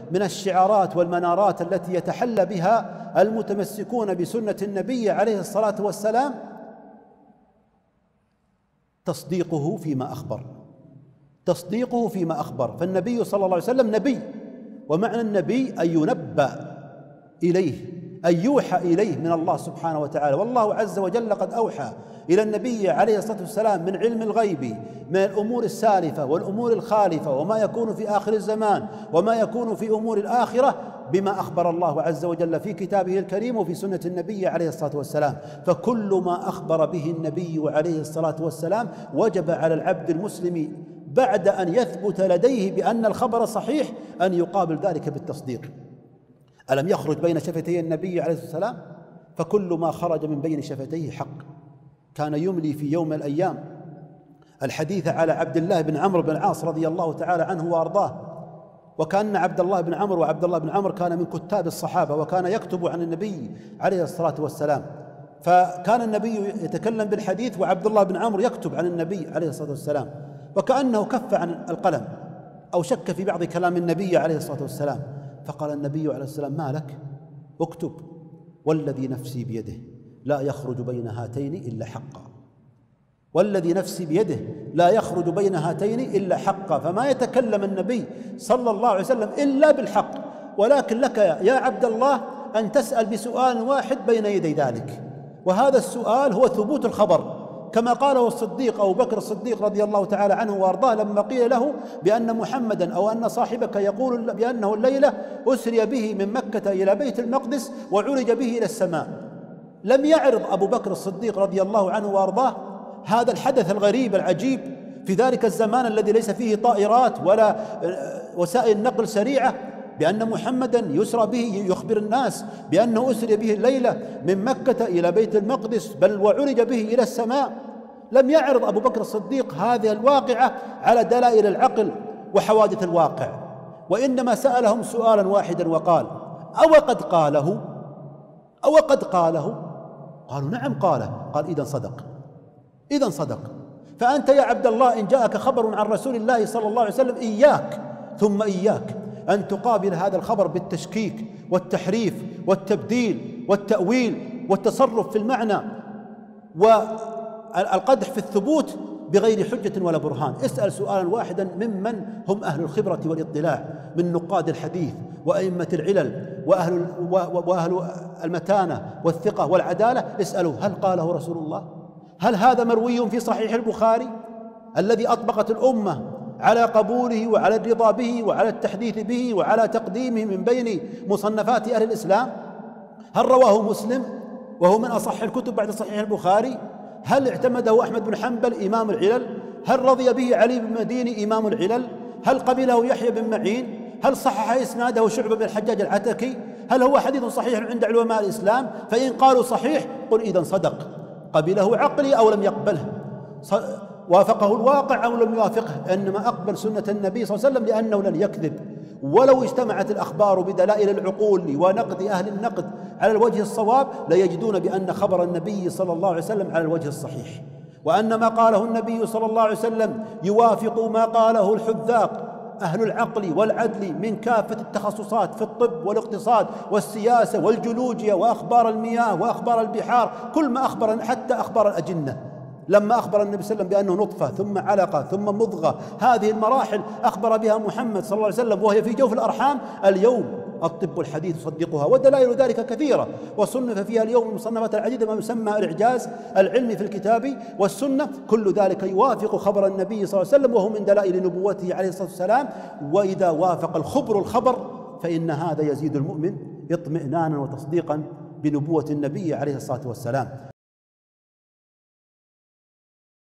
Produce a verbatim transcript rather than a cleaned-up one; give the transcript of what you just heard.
من الشعارات والمنارات التي يتحلى بها المتمسكون بسنة النبي عليه الصلاة والسلام تصديقه فيما أخبر، تصديقه فيما أخبر. فالنبي صلى الله عليه وسلم نبي، ومعنى النبي أن ينبأ إليه، أن يوحى إليه من الله سبحانه وتعالى. والله عز وجل قد أوحى إلى النبي عليه الصلاة والسلام من علم الغيب، من الأمور السالفة والأمور الخالفة، وما يكون في آخر الزمان وما يكون في أمور الآخرة، بما أخبر الله عز وجل في كتابه الكريم وفي سنة النبي عليه الصلاة والسلام. فكل ما أخبر به النبي عليه الصلاة والسلام وجب على العبد المسلم بعد أن يثبت لديه بأن الخبر صحيح أن يقابل ذلك بالتصديق. ألم يخرج بين شفتي النبي عليه الصلاة والسلام؟ فكل ما خرج من بين شفتيه حق. كان يملي في يوم من الأيام الحديث على عبد الله بن عمرو بن العاص رضي الله تعالى عنه وأرضاه، وكان عبد الله بن عمرو وعبد الله بن عمرو كان من كتاب الصحابة، وكان يكتب عن النبي عليه الصلاة والسلام. فكان النبي يتكلم بالحديث وعبد الله بن عمرو يكتب عن النبي عليه الصلاة والسلام، وكأنه كف عن القلم أو شك في بعض كلام النبي عليه الصلاة والسلام. فقال النبي عليه السلام: ما لك؟ اكتب، والذي نفسي بيده لا يخرج بين هاتين إلا حقا، والذي نفسي بيده لا يخرج بين هاتين إلا حقا. فما يتكلم النبي صلى الله عليه وسلم إلا بالحق، ولكن لك يا عبد الله أن تسأل بسؤال واحد بين يدي ذلك، وهذا السؤال هو ثبوت الخبر، كما قاله الصديق أبو بكر الصديق رضي الله تعالى عنه وأرضاه لما قيل له بأن محمدا أو أن صاحبك يقول بأنه الليلة أسري به من مكة إلى بيت المقدس وعرج به إلى السماء. لم يعرض أبو بكر الصديق رضي الله عنه وأرضاه هذا الحدث الغريب العجيب في ذلك الزمان الذي ليس فيه طائرات ولا وسائل نقل سريعة، بأن محمدا يسرى به، يخبر الناس بأنه أسري به الليلة من مكة إلى بيت المقدس، بل وعرج به إلى السماء. لم يعرض أبو بكر الصديق هذه الواقعة على دلائل العقل وحوادث الواقع، وإنما سألهم سؤالا واحدا وقال: أو قد قاله؟ أو قد قاله؟ قالوا: نعم قاله. قال: إذن صدق، إذن صدق. فأنت يا عبد الله إن جاءك خبر عن رسول الله صلى الله عليه وسلم إياك ثم إياك أن تقابل هذا الخبر بالتشكيك والتحريف والتبديل والتأويل والتصرف في المعنى والقدح في الثبوت بغير حجة ولا برهان. اسأل سؤالا واحدا ممن هم أهل الخبرة والاطلاع من نقاد الحديث وأئمة العلل وأهل, وأهل المتانة والثقة والعدالة، اسألوا: هل قاله رسول الله؟ هل هذا مروي في صحيح البخاري الذي أطبقت الأمة على قبوله وعلى الرضا به وعلى التحديث به وعلى تقديمه من بين مصنفات أهل الإسلام؟ هل رواه مسلم وهو من أصح الكتب بعد صحيح البخاري؟ هل اعتمده أحمد بن حنبل إمام العلل؟ هل رضي به علي بن مديني إمام العلل؟ هل قبله يحيى بن معين؟ هل صحح إسناده شعبة بن الحجاج العتكي؟ هل هو حديث صحيح عند علماء الإسلام؟ فإن قالوا صحيح قل إذن صدق، قبله عقلي أو لم يقبله، وافقه الواقع أو لم يوافقه، إنما أقبل سنة النبي صلى الله عليه وسلم لأنه لن يكذب. ولو اجتمعت الأخبار بدلائل العقول ونقد أهل النقد على الوجه الصواب ليجدون بأن خبر النبي صلى الله عليه وسلم على الوجه الصحيح، وأن ما قاله النبي صلى الله عليه وسلم يوافق ما قاله الحذاق أهل العقل والعدل من كافة التخصصات في الطب والاقتصاد والسياسة والجيولوجيا وأخبار المياه وأخبار البحار، كل ما أخبر، حتى أخبار الأجنة. لما أخبر النبي صلى الله عليه وسلم بأنه نطفة ثم علقة ثم مضغة، هذه المراحل أخبر بها محمد صلى الله عليه وسلم وهي في جوف الأرحام. اليوم الطب الحديث يصدقها، ودلائل ذلك كثيرة، وصنف فيها اليوم المصنفات العديدة ما يسمى الإعجاز العلمي في الكتاب والسنة. كل ذلك يوافق خبر النبي صلى الله عليه وسلم وهو من دلائل نبوته عليه الصلاة والسلام. وإذا وافق الخبر الخبر فإن هذا يزيد المؤمن اطمئنانا وتصديقا بنبوة النبي عليه الصلاة والسلام.